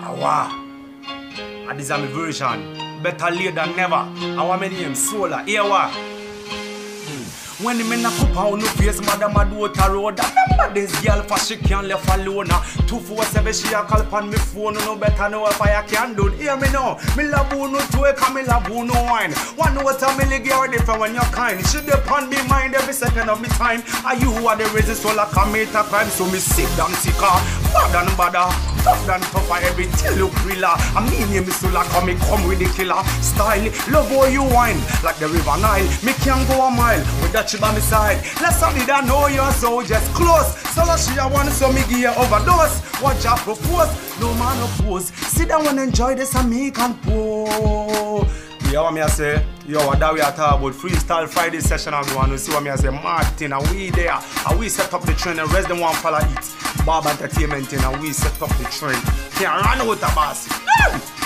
Awa. And this is my version. Better late than never. Our name Solar. Here what? When the men a cup on no face, madam a do ta road. Remember this girl for she can't left alone. 247 she a call upon me phone. No better know if I can do. Hear me now. Me love who no twerk and me love who no wine. One water me leg you different when you're kind. She depend me mind every second of me time. Are you who are the reason Solar commit a crime? So me sick damn sicker, bad and badder, tough than tougher. Everything look realer. I mean me Solar come with the killer style. Love how you wine like the river Nile. Me can't go a mile with that. By my side, let's only that know you're so just close. So she a want so me give you overdose. Watch I propose, no man oppose. Sit down and enjoy this and me can pour. Yeah, what me I say? Yo, what that we are talking about Freestyle Friday session and we want to see what me I say. Martin, and we there, and we set up the train and rest them one follow it. Bob Entertainment and we set up the train. Can't run out of boss.